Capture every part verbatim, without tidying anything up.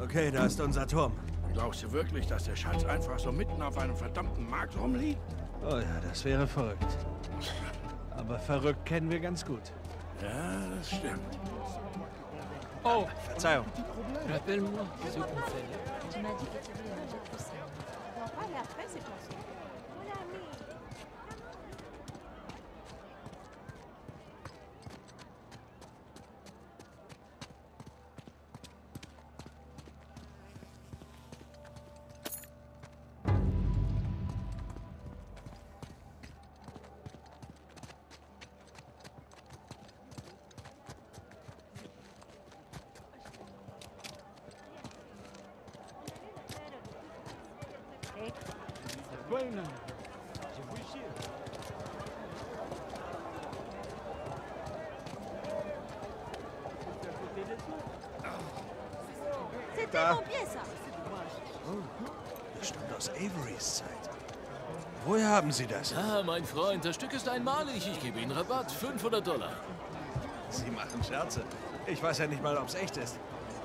Okay, da ist unser Turm. Glaubst du wirklich, dass der Schatz einfach so mitten auf einem verdammten Markt rumliegt? Oh ja, das wäre verrückt. Aber verrückt kennen wir ganz gut. Ja, das stimmt. Oh, Verzeihung. Rappelle-moi ce qu'on fait là. Tu m'as dit que tu voulais manger tout ça. On va pas aller après, c'est pensé. Voilà, mais... C'était mon pied, ça. Das stammt aus Averys Zeit. Woher haben Sie das? Ah, mein Freund, das Stück ist einmalig. Ich gebe Ihnen Rabatt. fünfhundert Dollar. Sie machen Scherze. Ich weiß ja nicht mal, ob es echt ist.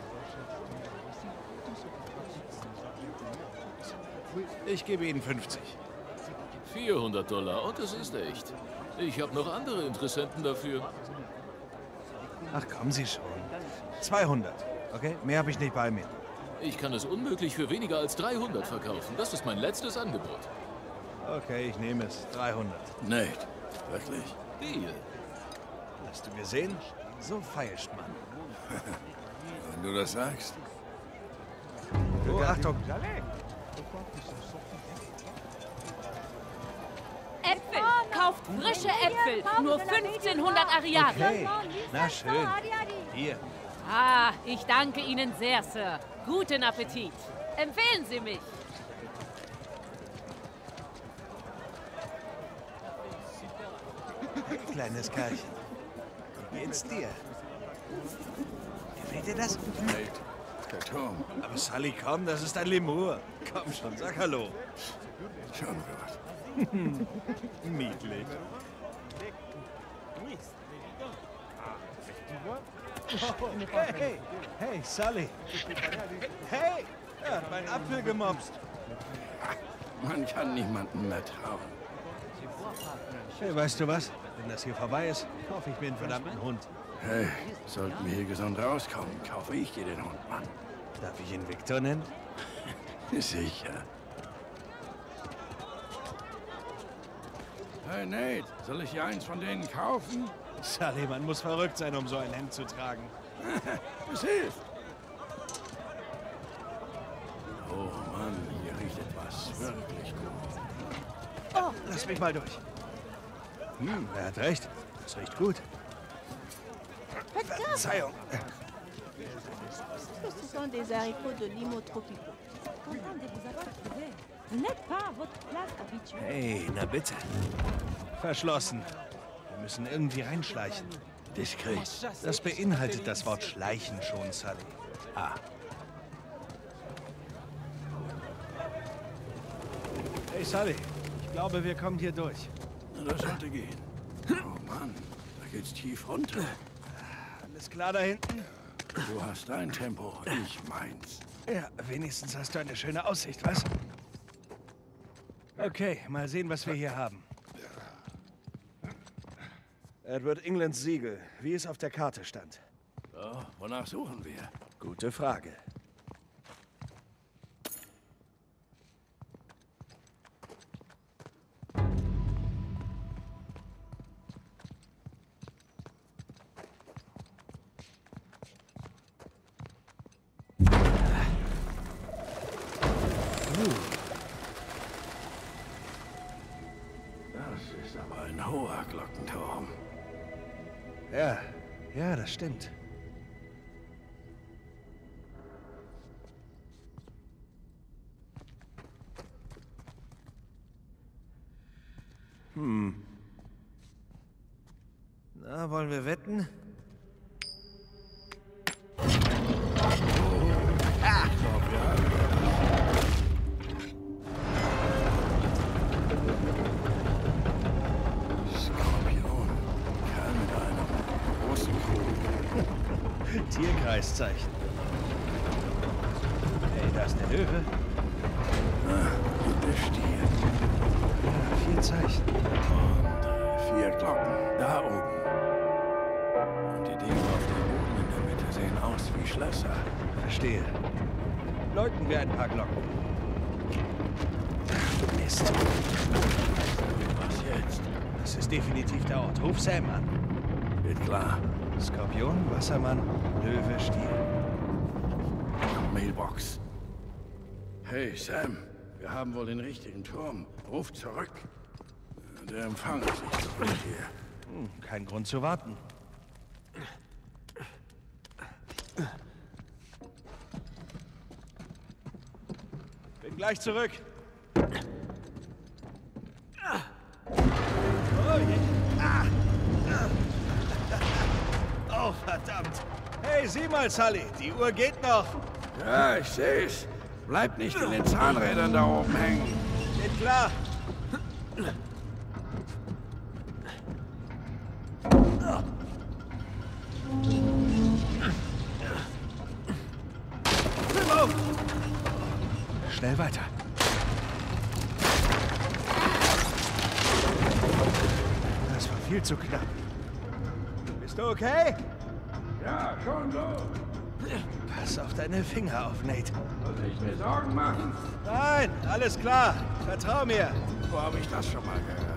Ich gebe Ihnen fünfzig. vierhundert Dollar und es ist echt. Ich habe noch andere Interessenten dafür. Ach, kommen Sie schon. zweihundert. Okay? Mehr habe ich nicht bei mir. Ich kann es unmöglich für weniger als dreihundert verkaufen. Das ist mein letztes Angebot. Okay, ich nehme es. dreihundert. Nate, wirklich? Deal. Hast du gesehen? So feilscht man. Wenn du das sagst. Oh, Achtung. Äpfel! Kauft frische Äpfel! Nur fünfzehnhundert Ariaden! Okay, na schön. Hier. Ah, ich danke Ihnen sehr, Sir. Guten Appetit. Empfehlen Sie mich. Kleines Kerlchen. Wie geht's dir? Gefällt dir das? Nate, der Turm. Aber Sully, komm, das ist ein Lemur. Komm schon, sag Hallo. Schon gut. Niedlich. Hey, hey, Sully. Hey, er hat meinen Apfel gemobst. Man kann niemandem mehr trauen. Hey, weißt du was? Wenn das hier vorbei ist, kaufe ich mir einen verdammten Hund. Hey, sollten wir hier gesund rauskommen, kaufe ich dir den Hund, Mann. Darf ich ihn Victor nennen? Sicher. Hey, Nate, soll ich dir eins von denen kaufen? Sully, man muss verrückt sein, um so ein Hemd zu tragen. Es hilft. Oh Mann, hier riecht etwas wirklich gut. Oh, lass mich mal durch. Hm, er hat recht. Das riecht gut. Verzeihung. Ce sont des haricots de limo tropicaux. Contente de vous avoir trouvé. Vous n'êtes pas à votre place habituelle. Hey, na bitte. Verschlossen. Wir müssen irgendwie reinschleichen. Diskret. Das beinhaltet das Wort schleichen schon, Sully. Ah. Hey, Sully. Ich glaube, wir kommen hier durch. Na, das sollte gehen. Oh Mann, da geht's tief runter. Alles klar da hinten? Du hast dein Tempo, ich meins. Ja, wenigstens hast du eine schöne Aussicht, was? Okay, mal sehen, was wir hier haben. Edward Englands Siegel, wie es auf der Karte stand. So, wonach suchen wir? Gute Frage. Das ist aber ein hoher Glockenturm. Ja, ja, das stimmt. Hm. Na, wollen wir wetten? Ah! Ich glaub, wir haben Skorpion. Kerl mit einem großen Krug. Tierkreiszeichen. Okay, da ist der Löwe. Und der Stier. Ja, vier Zeichen. Und vier Glocken. Da oben. Und die Dinge auf dem Boden in der Mitte sehen aus wie Schlösser. Verstehe. Läuten wir ein paar Glocken. Mist. Was jetzt? Das ist definitiv der Ort. Ruf Sam an. Geht klar. Skorpion, Wassermann, Löwe, Stier. Mailbox. Hey, Sam. Wir haben wohl den richtigen Turm. Ruf zurück. Der Empfang ist nicht so gut hier. Hm, kein Grund zu warten. Bin gleich zurück. Oh je. Ah. Oh, verdammt. Hey, sieh mal, Sully. Die Uhr geht noch. Ja, ich seh's. Bleib nicht in den Zahnrädern da oben hängen. Geht klar. Auf. Schnell weiter. Das war viel zu knapp. Bist du okay? Ja, schon so. Pass auf deine Finger auf, Nate. Muss ich mir Sorgen machen? Nein, alles klar. Vertrau mir. Wo habe ich das schon mal gehört?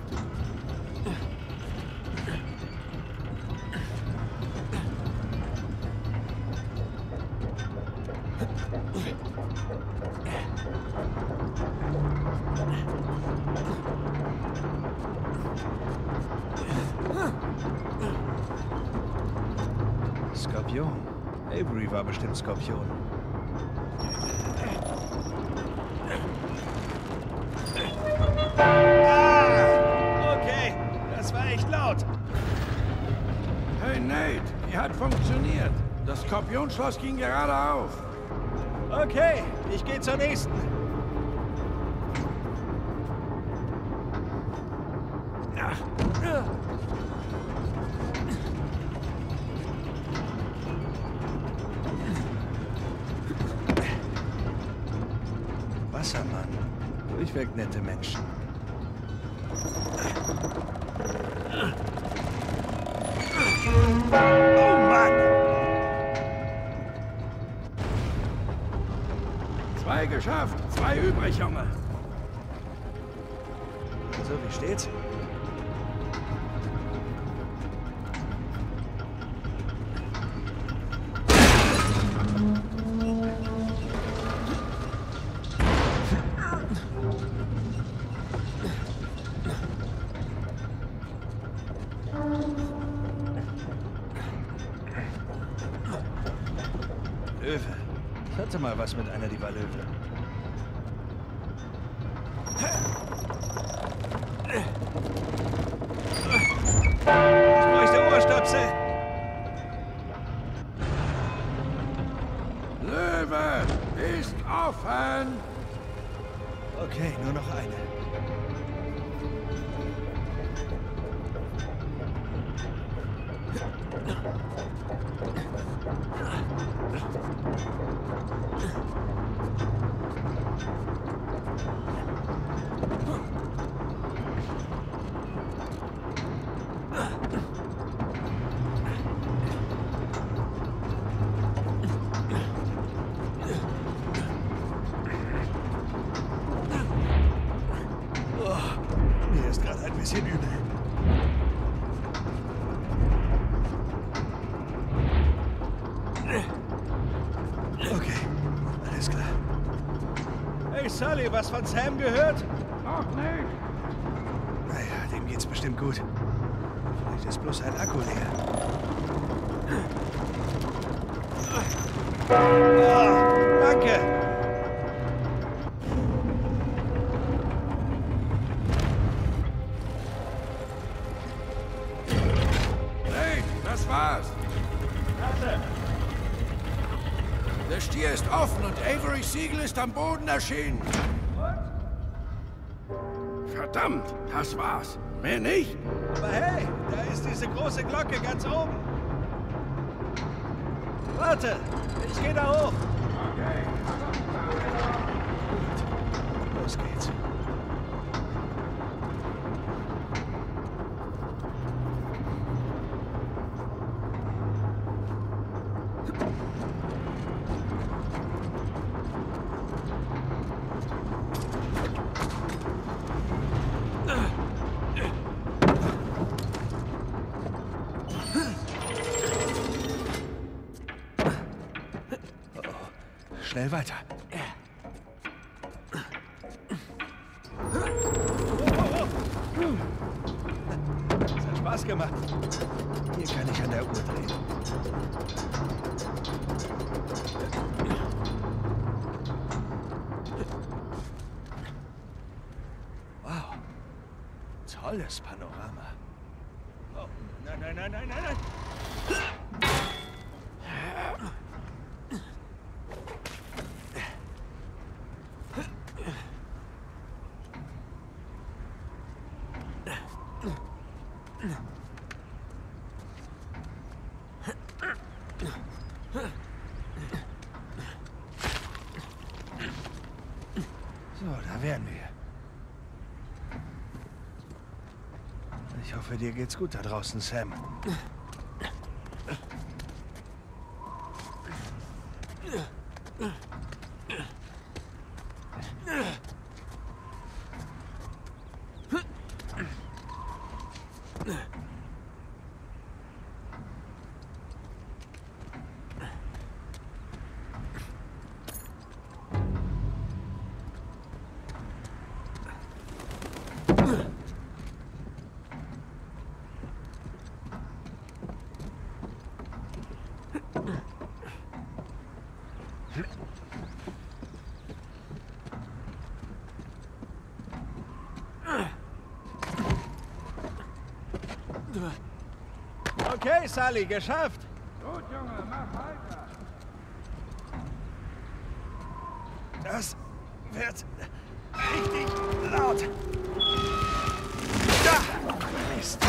Skorpion. Avery war bestimmt Skorpion. Ah! Okay, das war echt laut. Hey, Nate, die hat funktioniert. Das Skorpionschloss ging gerade auf. Okay, ich gehe zur nächsten. Ach. Wassermann. Durchweg nette Menschen. Oh Mann! Zwei geschafft, zwei übrig, Junge. So, wie steht's? Löwe. Ich hatte mal was mit einer, die war Löwe. Ich bräuchte Ohrstöpsel. Löwe ist offen. Okay, nur noch eine. Oh, mir ist gerade ein bisschen übel. Okay, alles klar. Hey Sully, was von Sam gehört? Noch nicht. Naja, dem geht's bestimmt gut. Vielleicht ist bloß ein Akku leer. Oh, danke. Hey, das war's. Der Stier ist offen und Avery Siegel ist am Boden erschienen. Verdammt, das war's. Mehr nicht. Aber hey, da ist diese große Glocke ganz oben. Warte, ich gehe da hoch. Okay. schnell weiter. Das hat Spaß gemacht. Hier kann ich an der Uhr drehen. Wow. Tolles Panorama. Oh, nein, nein, nein, nein, nein, nein. So, da wären wir. Ich hoffe, dir geht's gut da draußen, Sam. Okay, Sully, geschafft. Gut, Junge, mach weiter. Das wird richtig laut. Da! Mist.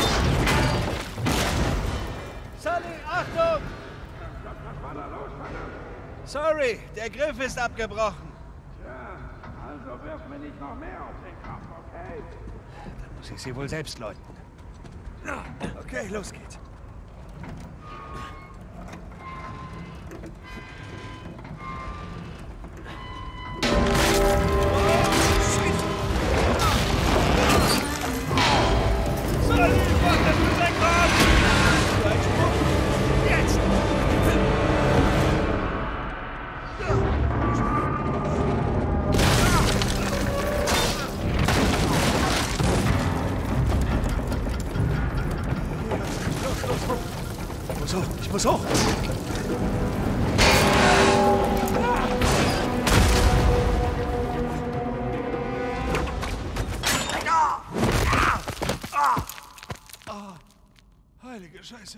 Sully, Achtung! Was war da los, Mann? Sorry, der Griff ist abgebrochen. Tja, also wirf mir nicht noch mehr auf den Kopf, okay? Dann muss ich sie wohl selbst läuten. Okay, los geht's. Ich muss hoch, ich muss hoch. Oh, heilige Scheiße.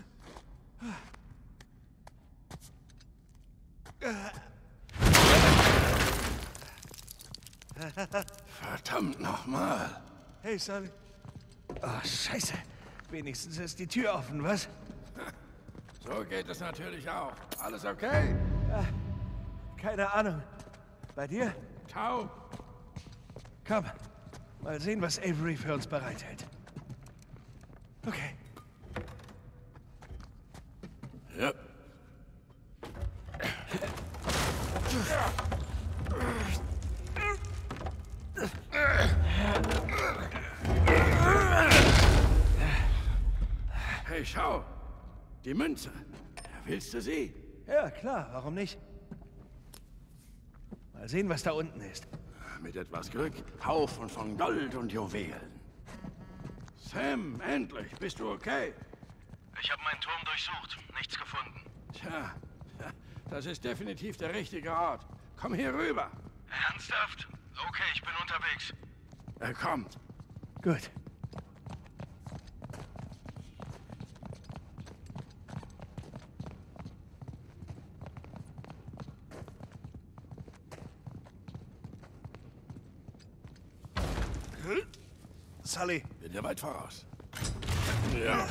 Verdammt nochmal. Hey, Sully. Oh, Scheiße. Wenigstens ist die Tür offen, was? So geht es natürlich auch. Alles okay? Ja, keine Ahnung. Bei dir? Taub. Komm, mal sehen, was Avery für uns bereithält. Okay. Ja. Hey, schau. Die Münze. Willst du sie? Ja, klar, warum nicht? Mal sehen, was da unten ist. Mit etwas Glück, Haufen von Gold und Juwelen. Sam, endlich, bist du okay? Ich habe meinen Turm durchsucht, nichts gefunden. Tja, das ist definitiv der richtige Ort. Komm hier rüber. Ernsthaft? Okay, ich bin unterwegs. Er kommt. Gut. Sully. Bin dir weit voraus. Ja.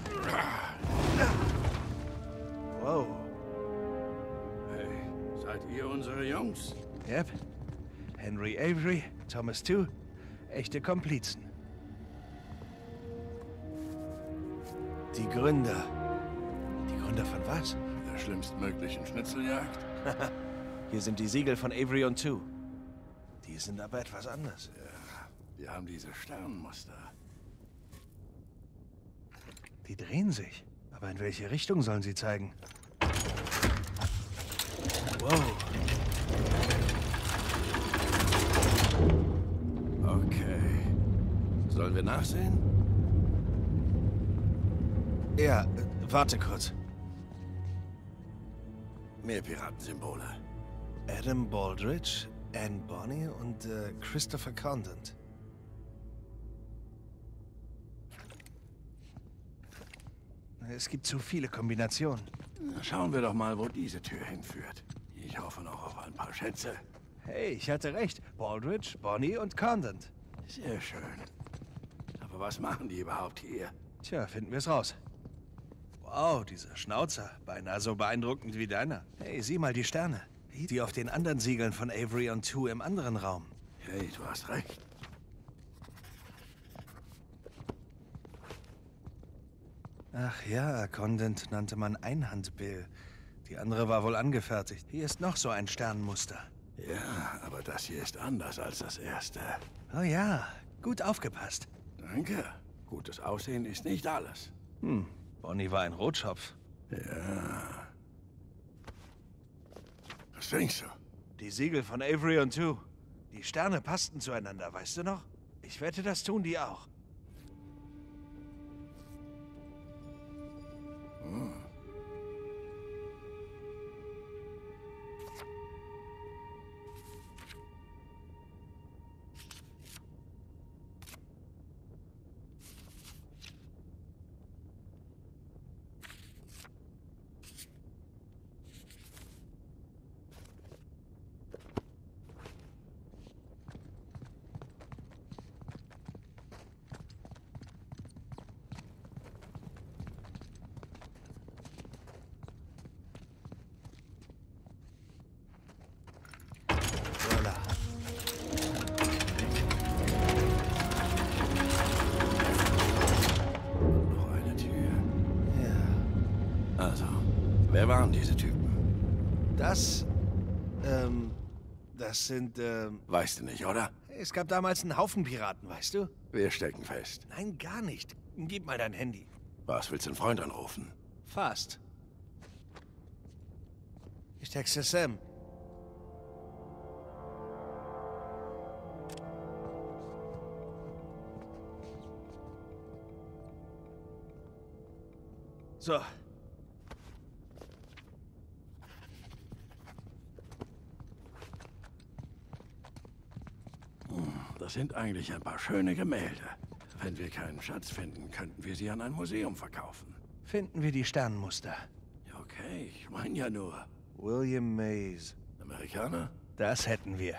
Wow. Hey, seid ihr unsere Jungs? Yep. Henry Avery, Thomas Tew. Echte Komplizen. Die Gründer. Die Gründer von was? Der schlimmstmöglichen Schnitzeljagd? Hier sind die Siegel von Avery und Tew. Die sind aber etwas anders. Ja, wir haben diese Sternmuster. Die drehen sich. Aber in welche Richtung sollen sie zeigen? Wow. Sollen wir nachsehen? Ja, äh, warte kurz. Mehr Piratensymbole. Adam Baldridge, Anne Bonny und äh, Christopher Condent. Es gibt zu viele Kombinationen. Na, schauen wir doch mal, wo diese Tür hinführt. Ich hoffe noch auf ein paar Schätze. Hey, ich hatte recht. Baldridge, Bonny und Condent. Sehr schön. Aber was machen die überhaupt hier? Tja, finden wir es raus. Wow, dieser Schnauzer. Beinahe so beeindruckend wie deiner. Hey, sieh mal die Sterne. Die auf den anderen Siegeln von Avery und Two im anderen Raum. Hey, du hast recht. Ach ja, Condent nannte man Einhandbill. Die andere war wohl angefertigt. Hier ist noch so ein Sternmuster. Ja, aber das hier ist anders als das erste. Oh ja, gut aufgepasst. Danke. Gutes Aussehen ist nicht alles. Hm, Bonny war ein Rotschopf. Ja. Was denkst du? Die Siegel von Avery und Two. Die Sterne passten zueinander, weißt du noch? Ich wette, das tun die auch. Hm. Voila. Noch eine Tür. Ja. Also, wer waren diese Typen? Das, ähm, das sind, ähm, Weißt du nicht, oder? es gab damals einen Haufen Piraten, weißt du? Wir stecken fest. Nein, gar nicht. Gib mal dein Handy. Was, willst du einen Freund anrufen? Fast. Ich texte Sam. So. Das sind eigentlich ein paar schöne Gemälde. Wenn wir keinen Schatz finden, könnten wir sie an ein Museum verkaufen. Finden wir die Sternmuster. Ja, okay, ich meine ja nur. William Mays. Amerikaner? Das hätten wir.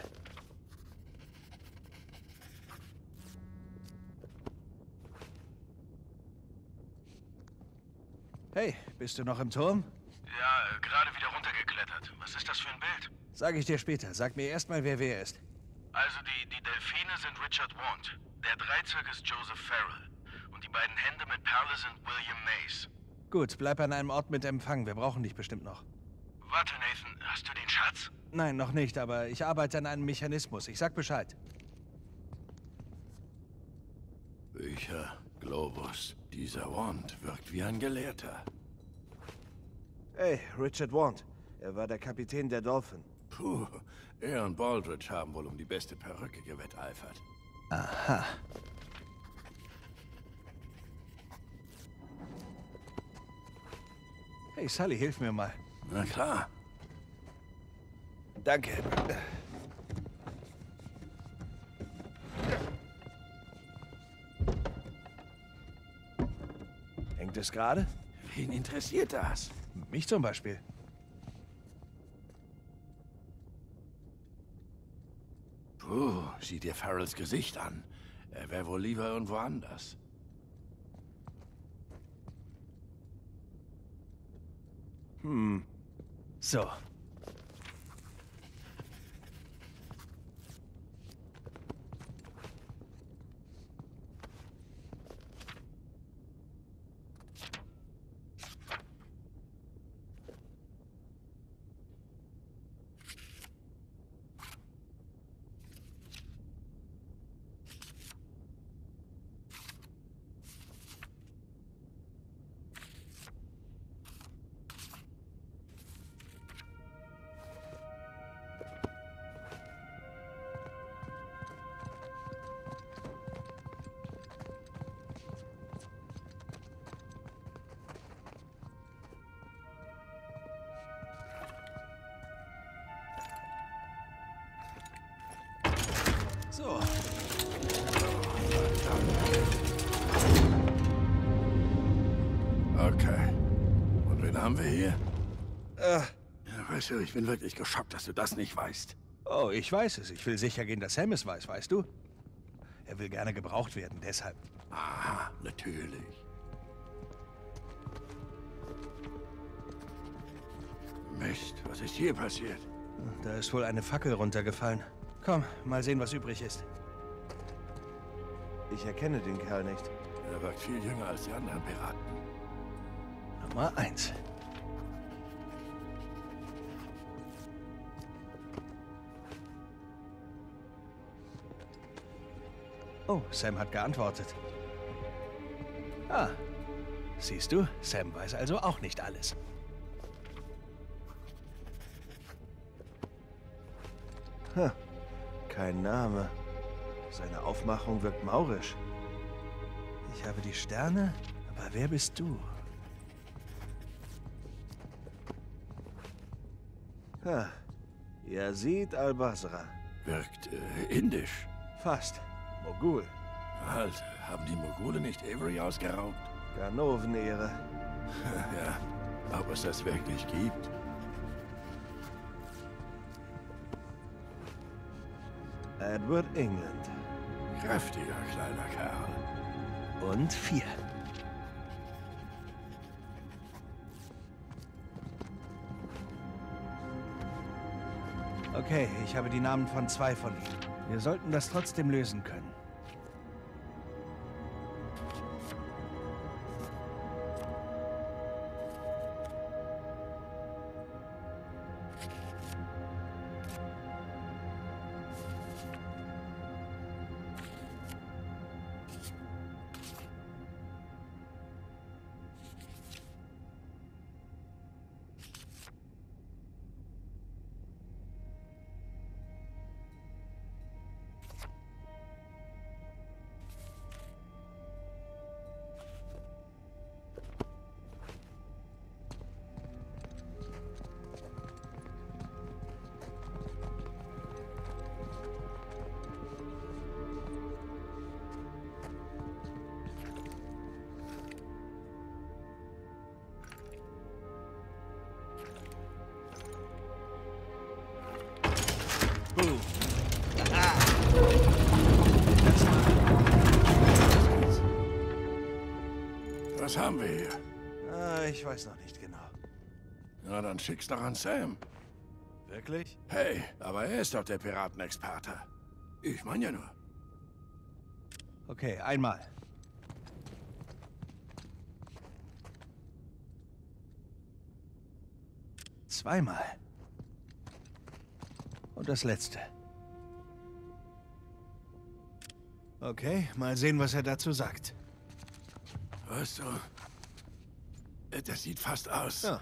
Hey, bist du noch im Turm? Ja, äh, gerade wieder runtergeklettert. Was ist das für ein Bild? Sag ich dir später. Sag mir erstmal, wer wer ist. Also die, die Delfine sind Richard Wand. Der Dreizack ist Joseph Farrell. Und die beiden Hände mit Perle sind William Mays. Gut, bleib an einem Ort mit Empfang. Wir brauchen dich bestimmt noch. Warte, Nathan, hast du den Schatz? Nein, noch nicht, aber ich arbeite an einem Mechanismus. Ich sag Bescheid. Bücher, Globus. Dieser Wand wirkt wie ein Gelehrter. Hey, Richard Wand. Er war der Kapitän der Dolphin. Puh, er und Baldridge haben wohl um die beste Perücke gewetteifert. Aha. Hey, Sully, hilf mir mal. Na klar. Danke. Hängt es gerade? Wen interessiert das? Mich zum Beispiel. Puh, sieh dir Farrells Gesicht an. Er wäre wohl lieber irgendwo anders. Hm. So. So. Okay. Und wen haben wir hier? Äh. Ja, weißt du, ich bin wirklich geschockt, dass du das nicht weißt. Oh, ich weiß es. Ich will sicher gehen, dass Sam es weiß, weißt du? Er will gerne gebraucht werden, deshalb. Aha, natürlich. Mist, was ist hier passiert? Da ist wohl eine Fackel runtergefallen. Komm, mal sehen, was übrig ist. Ich erkenne den Kerl nicht. Er wirkt viel jünger als die anderen Piraten. Nummer eins. Oh, Sam hat geantwortet. Ah, siehst du, Sam weiß also auch nicht alles. Hm, kein Name. Seine Aufmachung wirkt maurisch. Ich habe die Sterne, aber wer bist du? Ha, Yazid al-Basra. Wirkt äh, indisch. Fast. Mogul. Halt, haben die Mogule nicht Avery ausgeraubt? Ganoven-Ehre. Ja, ob es das wirklich gibt? Edward England. Kräftiger kleiner Kerl. Und vier. Okay, ich habe die Namen von zwei von ihnen. Wir sollten das trotzdem lösen können. Boom. Was haben wir hier? Ah, ich weiß noch nicht genau. Na, dann schick's doch an Sam. Wirklich? Hey, aber er ist doch der Piratenexperte. Ich meine ja nur. Okay, einmal. Zweimal. Und das letzte. Okay, mal sehen, was er dazu sagt. Weißt du, das sieht fast aus. Ja.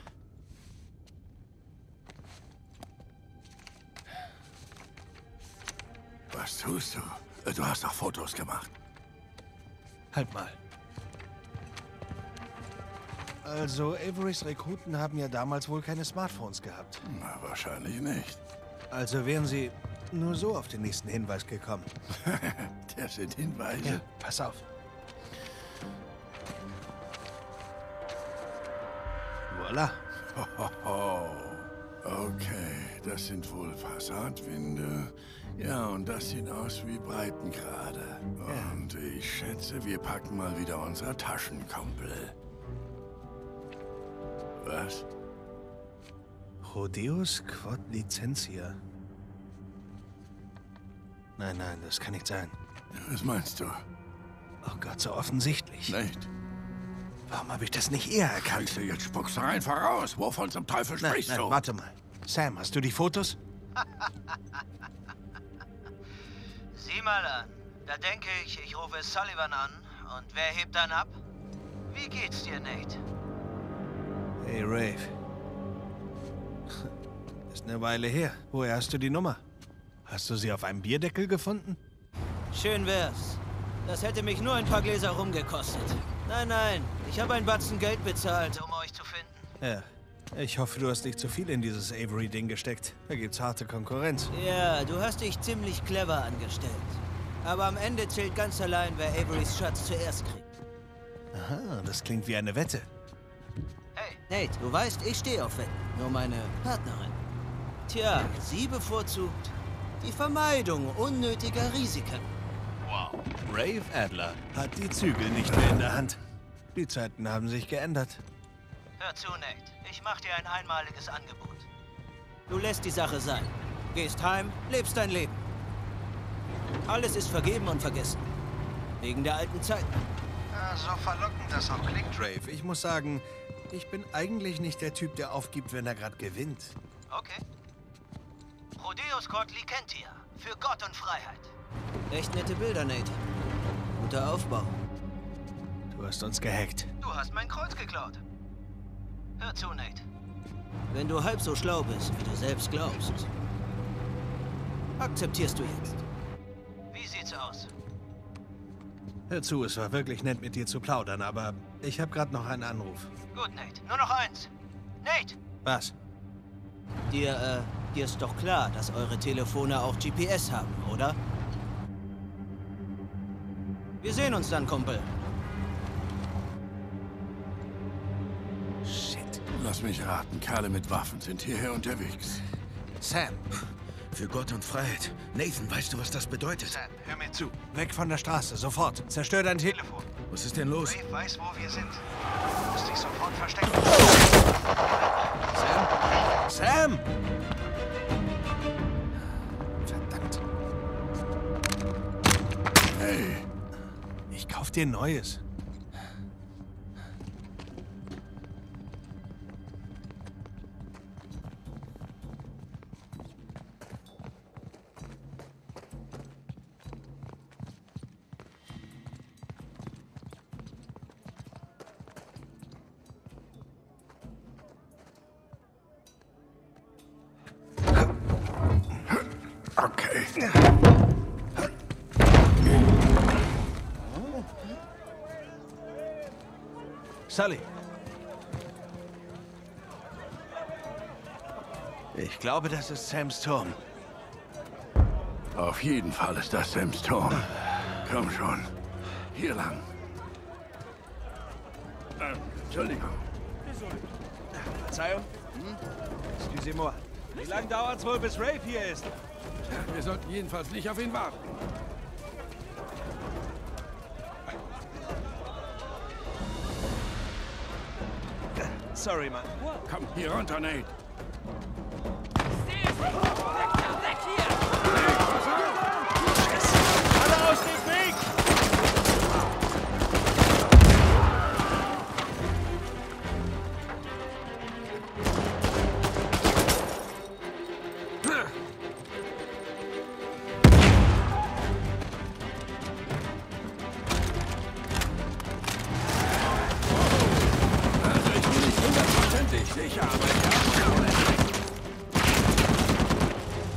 Was tust du? Du hast doch Fotos gemacht. Halt mal. Also, Averys Rekruten haben ja damals wohl keine Smartphones gehabt. Na, wahrscheinlich nicht. Also wären sie nur so auf den nächsten Hinweis gekommen. Das sind Hinweise. Ja, pass auf. Voila. Hohoho. Okay, das sind wohl Passatwinde. Ja, und das sieht aus wie Breitengrade. Und ich schätze, wir packen mal wieder unsere Taschenkumpel. Was? Rodeus Quod Licentia. Nein, nein, das kann nicht sein. Was meinst du? Oh Gott, so offensichtlich. Nicht? Warum habe ich das nicht eher erkannt? Kannst du jetzt spuckst du einfach raus. Wovon zum Teufel Nein, sprichst nein, du? warte mal. Sam, hast du die Fotos? Sieh mal an. Da denke ich, ich rufe Sullivan an. Und wer hebt dann ab? Wie geht's dir, Nate? Hey, Rafe. Ist eine Weile her. Woher hast du die Nummer? Hast du sie auf einem Bierdeckel gefunden? Schön wär's. Das hätte mich nur ein paar Gläser rumgekostet. Nein, nein. Ich habe einen Batzen Geld bezahlt, um euch zu finden. Ja. Ich hoffe, du hast nicht zu viel in dieses Avery-Ding gesteckt. Da gibt's harte Konkurrenz. Ja, du hast dich ziemlich clever angestellt. Aber am Ende zählt ganz allein, wer Averys Schatz zuerst kriegt. Aha, das klingt wie eine Wette. Hey, Nate, du weißt, ich stehe auf Wetten. Nur meine Partnerin. Tja, sie bevorzugt die Vermeidung unnötiger Risiken. Wow. Rafe Adler hat die Zügel nicht mehr in der Hand. Die Zeiten haben sich geändert. Hör zu, Nate. Ich mach dir ein einmaliges Angebot. Du lässt die Sache sein. Gehst heim, lebst dein Leben. Alles ist vergeben und vergessen. Wegen der alten Zeiten. Ja, so verlockend das auch klingt, Rafe. Ich muss sagen, ich bin eigentlich nicht der Typ, der aufgibt, wenn er gerade gewinnt. Okay. Rodeos Courtly kennt ihr. Für Gott und Freiheit. Echt nette Bilder, Nate. Guter Aufbau. Du hast uns gehackt. Du hast mein Kreuz geklaut. Hör zu, Nate. Wenn du halb so schlau bist, wie du selbst glaubst, akzeptierst du jetzt. Wie sieht's aus? Hör zu, es war wirklich nett, mit dir zu plaudern, aber ich habe gerade noch einen Anruf. Gut, Nate. Nur noch eins. Nate! Was? Dir, äh, dir ist doch klar, dass eure Telefone auch G P S haben, oder? Wir sehen uns dann, Kumpel. Shit. Lass mich raten, Kerle mit Waffen sind hierher unterwegs. Sam. Für Gott und Freiheit. Nathan, weißt du, was das bedeutet? Sam, hör mir zu. Weg von der Straße, sofort. Zerstör dein Telefon. Was ist denn los? Rafe weiß, wo wir sind. Du musst dich sofort verstecken. Sam? Sam! Verdammt. Hey, Ich kauf dir Neues. okay. Sully. Ich glaube, das ist Sams Turm. Auf jeden Fall ist das Sams Turm. Komm schon. Hier lang. Ähm, Entschuldigung. Verzeihung? Hm? Excusez-moi. Wie lange dauert's wohl, bis Rafe hier ist? Wir sollten jedenfalls nicht auf ihn warten. Sorry, Mann. Komm, hier runter, Nate. Alle aus dem Weg! Also, ich bin nicht hundertprozentig sicher, aber ich habe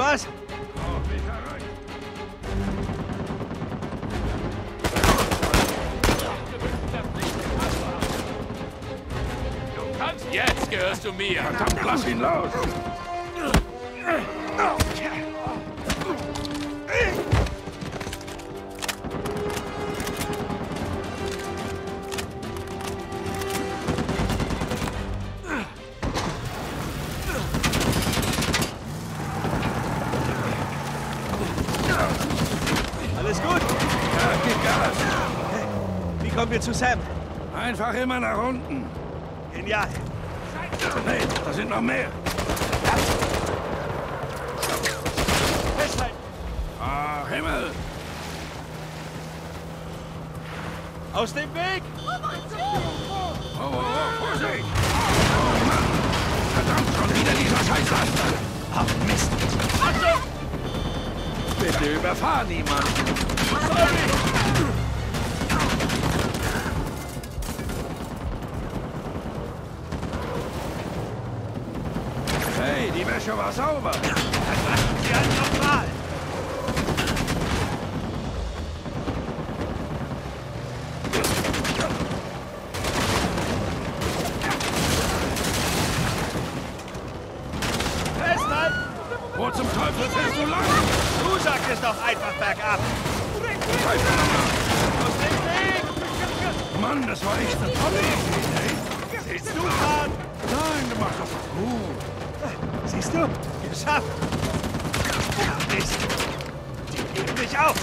was? Jetzt gehörst du mir. Verdammt, lass ihn los! Alles gut? Ja, gib Gas! Wie kommen wir zu Sam? Einfach immer nach unten. Genial. Nee, da sind noch mehr. Festhalten. Ach, Himmel! Aus dem Weg! Oh, oh, oh, Vorsicht! Oh, Mann! Verdammt, schon wieder dieser Scheißlaster! Ach, Mist! Achtung! Bitte überfahr niemanden! Sorry! Hey, die Wäsche war sauber! Dann waschen Sie halt nochmal! Festhalten! Wo zum Teufel fährst du lang? Du sagst es doch einfach bergab! Scheiße, Aus dem Weg! Mann, das war echt eine tolle Idee, ey! Siehst du, Kahn? Nein, du machst das doch gut! Siehst du? Geschafft! Mist! Die geben nicht auf!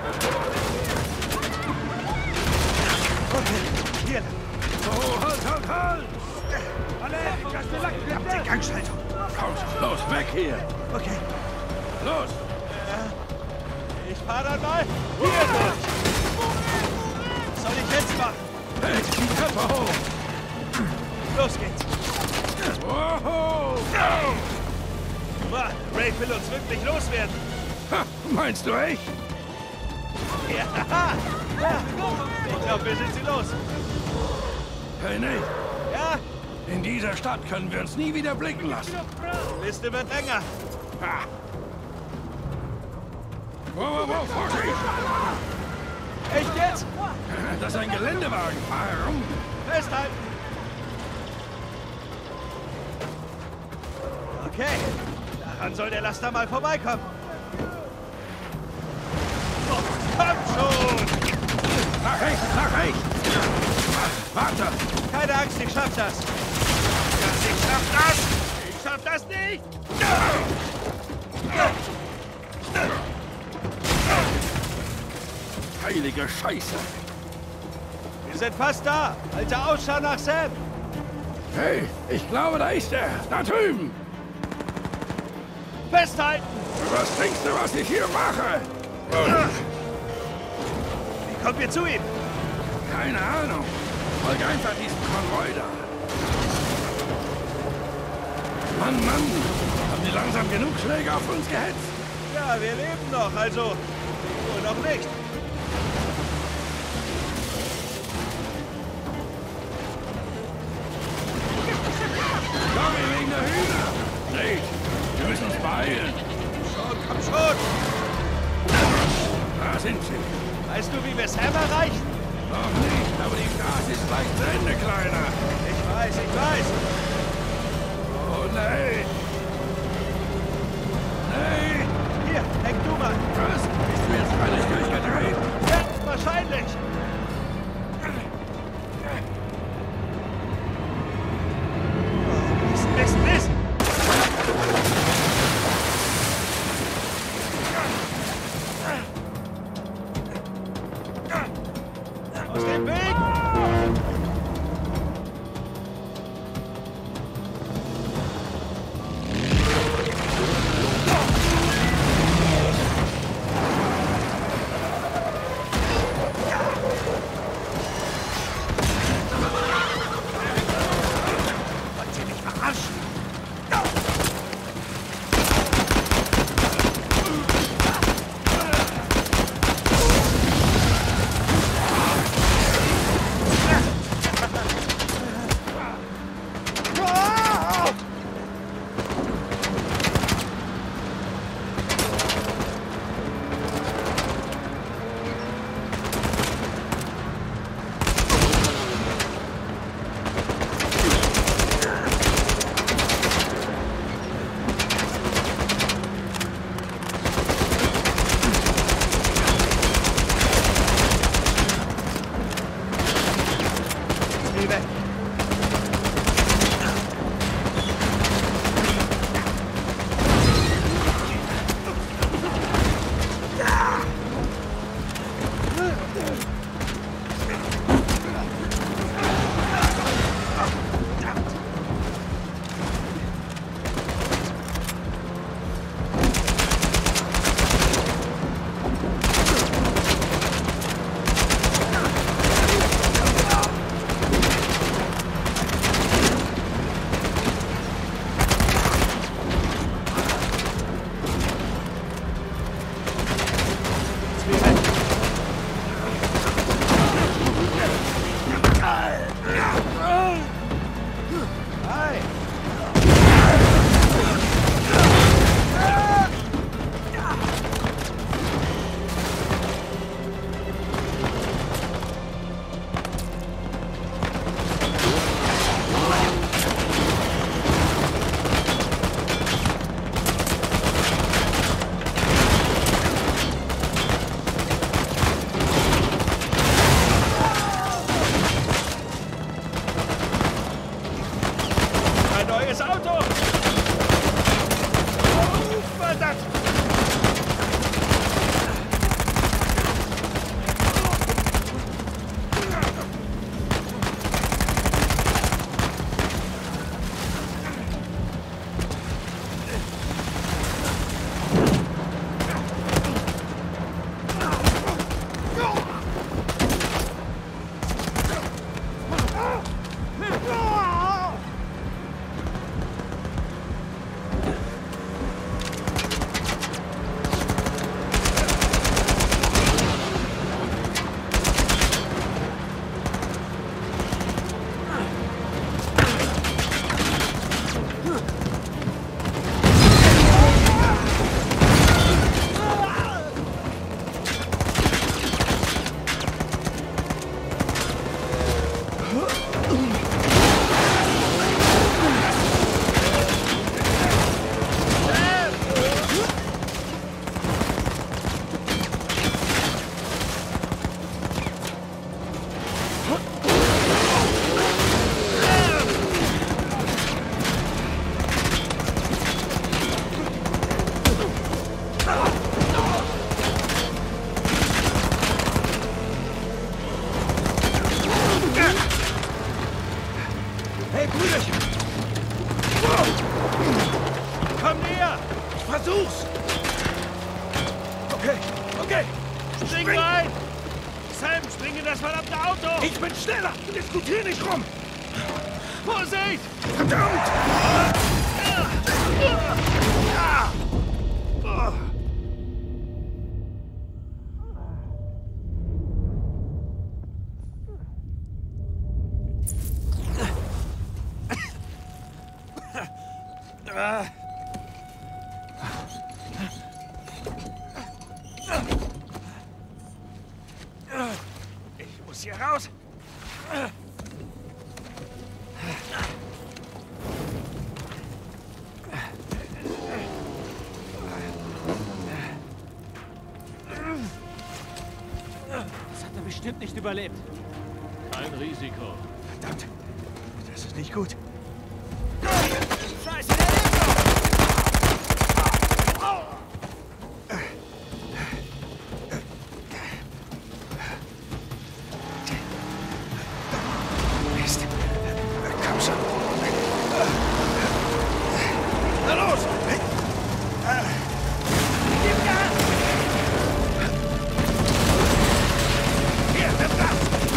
Okay, hier. Oh, halt, halt, halt! Ich hab die Gangschaltung. Komm schon, los, weg hier! Okay, Los! ich fahr dann mal hier durch. Was soll ich jetzt machen? Hey, die Treppe hoch! Los geht's. Wow! Boah, Ray will uns wirklich loswerden. Ha, meinst du echt? Ja, ja. Ich glaube, wir sind sie los. Hey, Nate, Ja, in dieser Stadt können wir uns nie wieder blicken lassen. die Liste wird länger. Ha. Wow, wow, wow, Vorsicht! Echt jetzt? Das ist ein Geländewagen. Fahr herum. Festhalten. Okay, daran soll der Laster mal vorbeikommen. Oh, komm schon! Nach rechts, nach rechts! Warte! Keine Angst, ich schaff das. Ja, ich schaff das! Ich schaff das nicht! Heilige Scheiße! Wir sind fast da. Halte Ausschau nach Sam. Hey, ich glaube, da ist er. Da drüben. Festhalten! Was denkst du, was ich hier mache? Wie kommen wir zu ihm? Keine Ahnung. Folge einfach diesen Konvoi da. Mann, Mann. Haben die langsam genug Schläge auf uns gehetzt? Ja, wir leben noch, also wohl noch nicht. Sorry wegen der Hühner. Nate, wir müssen uns beeilen. Schon, komm schon! Da sind sie. Weißt du, wie wir Sam erreichen? Noch nicht, aber die Gas ist gleich zu Ende, Kleiner. Ich weiß, ich weiß. Oh, Nate. Nate. Hier, denk du mal. Was? Bist du jetzt völlig durchgedreht? Ja, wahrscheinlich. Mist, Mist, Mist! Aus dem Weg! Wollt ihr mich verarschen? Okay, okay. Spring rein! Sam, spring in das verdammte Auto! Ich bin schneller. Diskutier nicht rum. Vorsicht! Verdammt! Ich muss hier raus. Das hat er bestimmt nicht überlebt. Kein Risiko. Verdammt. Das ist nicht gut. Scheiße, der lebt noch! Mist. Komm schon. Na los! Gib Gas! Hier, nimm das!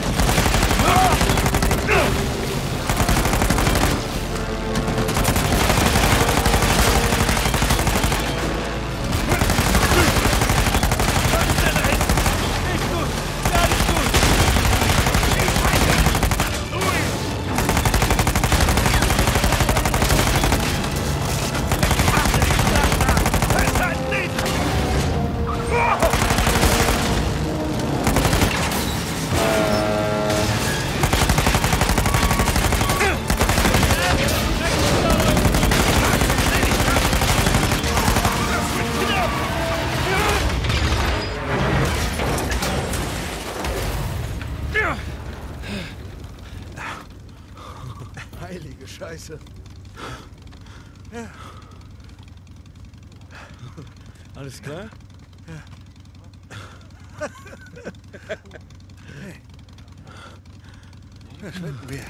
Heilige Scheiße. Ja. Alles klar? Hey. Verschwinden wir.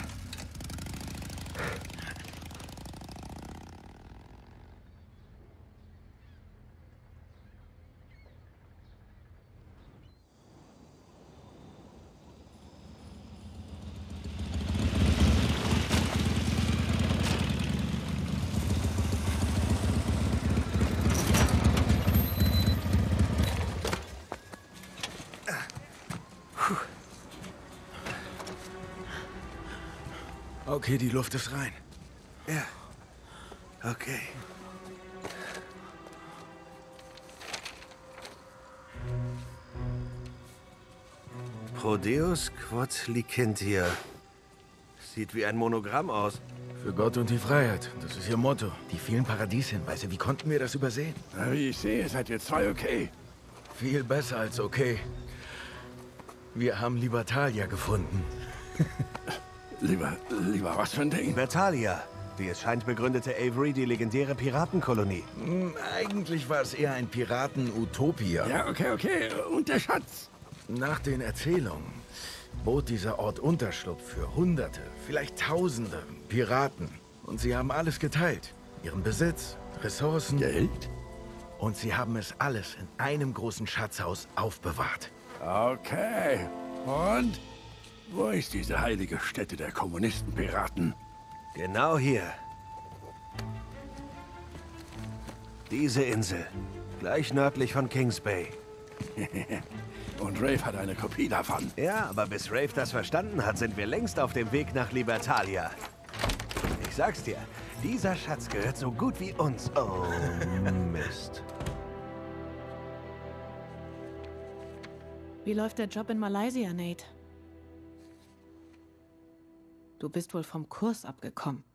Okay, die Luft ist rein. Ja. Okay. Prodeus quod licentia. Sieht wie ein Monogramm aus. Für Gott und die Freiheit. Das ist ihr Motto. Die vielen Paradieshinweise. Wie konnten wir das übersehen? Na, wie ich sehe, seid ihr zwei okay. Viel besser als okay. Wir haben Libertalia gefunden. Lieber, lieber, was für ein Ding? Libertalia. Wie es scheint, begründete Avery die legendäre Piratenkolonie. Hm, eigentlich war es eher ein Piraten-Utopia. Ja, okay, okay. Und der Schatz? Nach den Erzählungen bot dieser Ort Unterschlupf für Hunderte, vielleicht Tausende Piraten. Und sie haben alles geteilt. Ihren Besitz, Ressourcen. Geld? Und sie haben es alles in einem großen Schatzhaus aufbewahrt. Okay. Und? Wo ist diese heilige Stätte der Kommunisten-Piraten? Genau hier. Diese Insel. Gleich nördlich von Kings Bay. Und Rafe hat eine Kopie davon. Ja, aber bis Rafe das verstanden hat, sind wir längst auf dem Weg nach Libertalia. Ich sag's dir, dieser Schatz gehört so gut wie uns. Oh, Mist. Wie läuft der Job in Malaysia, Nate? Du bist wohl vom Kurs abgekommen.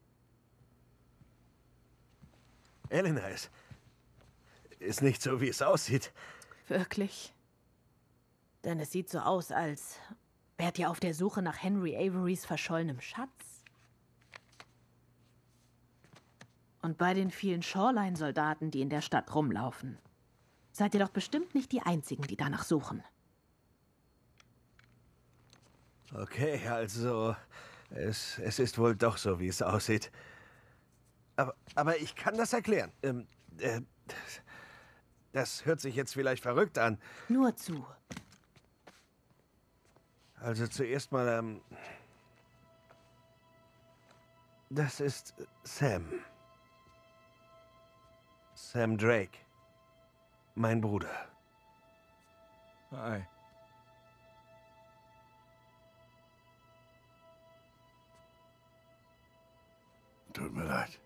Elena, es ist nicht so, wie es aussieht. Wirklich? Denn es sieht so aus, als wärt ihr auf der Suche nach Henry Averys verschollenem Schatz. Und bei den vielen Shoreline-Soldaten, die in der Stadt rumlaufen, seid ihr doch bestimmt nicht die Einzigen, die danach suchen. Okay, also es, es ist wohl doch so, wie es aussieht. Aber, aber ich kann das erklären. Ähm, äh, Das hört sich jetzt vielleicht verrückt an. Nur zu. Also zuerst mal, ähm... das ist Sam. Sam Drake. Mein Bruder. Hi. Tut mir leid.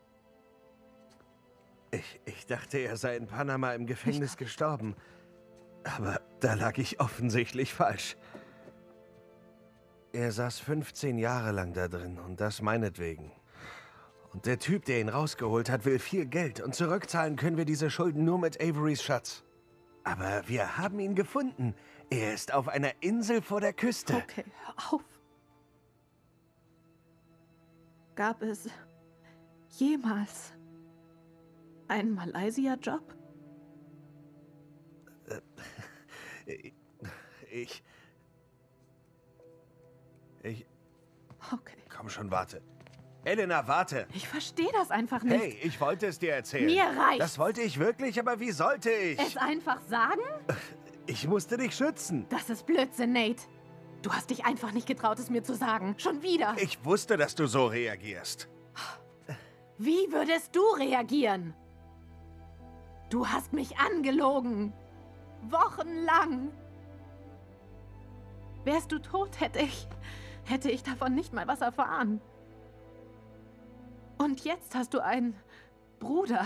Ich, ich dachte, er sei in Panama im Gefängnis gestorben. Aber da lag ich offensichtlich falsch. Er saß fünfzehn Jahre lang da drin und das meinetwegen. Und der Typ, der ihn rausgeholt hat, will viel Geld und zurückzahlen können wir diese Schulden nur mit Averys Schatz. Aber wir haben ihn gefunden. Er ist auf einer Insel vor der Küste. Okay, hör auf. Gab es jemals einen Malaysia-Job? Ich... Ich... Okay. Komm schon, warte. Elena, warte. Ich verstehe das einfach nicht. Hey, ich wollte es dir erzählen. Mir reicht's. Das wollte ich wirklich, aber wie sollte ich? Es einfach sagen? Ich musste dich schützen. Das ist Blödsinn, Nate. Du hast dich einfach nicht getraut, es mir zu sagen. Schon wieder. Ich wusste, dass du so reagierst. Wie würdest du reagieren? Du hast mich angelogen. Wochenlang. Wärst du tot, hätte ich... hätte ich davon nicht mal was erfahren. Und jetzt hast du einen Bruder.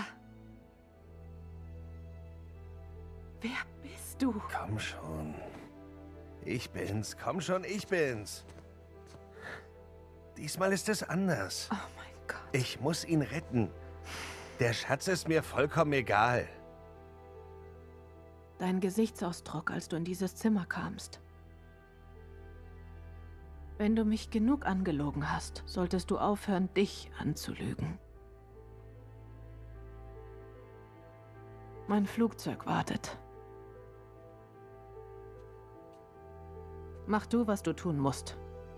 Wer bist du? Komm schon. Ich bin's. Komm schon, ich bin's. Diesmal ist es anders. Oh mein Gott. Ich muss ihn retten. Der Schatz ist mir vollkommen egal. Dein Gesichtsausdruck, als du in dieses Zimmer kamst. Wenn du mich genug angelogen hast, solltest du aufhören, dich anzulügen. Mein Flugzeug wartet. Mach du, was du tun musst.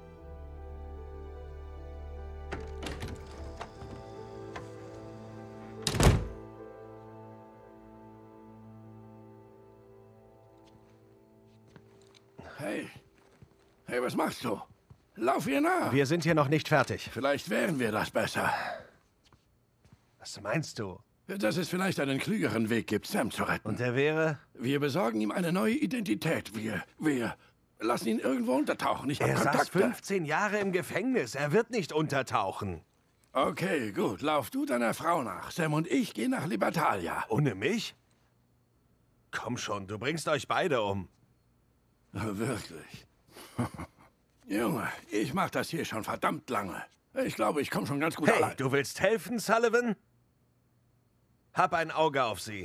Hey. Hey, was machst du? Lauf ihr nach. Wir sind hier noch nicht fertig. Vielleicht wären wir das besser. Was meinst du? Dass es vielleicht einen klügeren Weg gibt, Sam zu retten. Und der wäre? Wir besorgen ihm eine neue Identität. Wir, wir lassen ihn irgendwo untertauchen. Ich habe Er saß Kontakte. fünfzehn Jahre im Gefängnis. Er wird nicht untertauchen. Okay, gut. Lauf du deiner Frau nach. Sam und ich gehen nach Libertalia. Ohne mich? Komm schon, du bringst euch beide um. Wirklich? Junge, ich mach das hier schon verdammt lange. Ich glaube, ich komme schon ganz gut Hey, allein. du willst helfen, Sullivan? Hab ein Auge auf sie.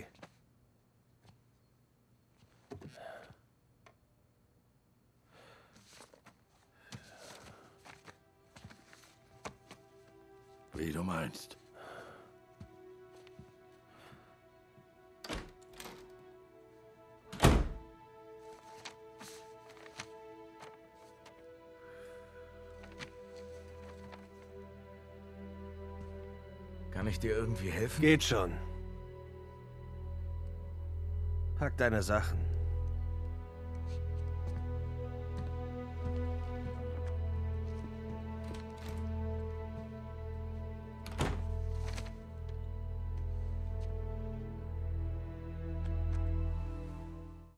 Wie du meinst. Kann ich dir irgendwie helfen? Geht schon. Pack deine Sachen.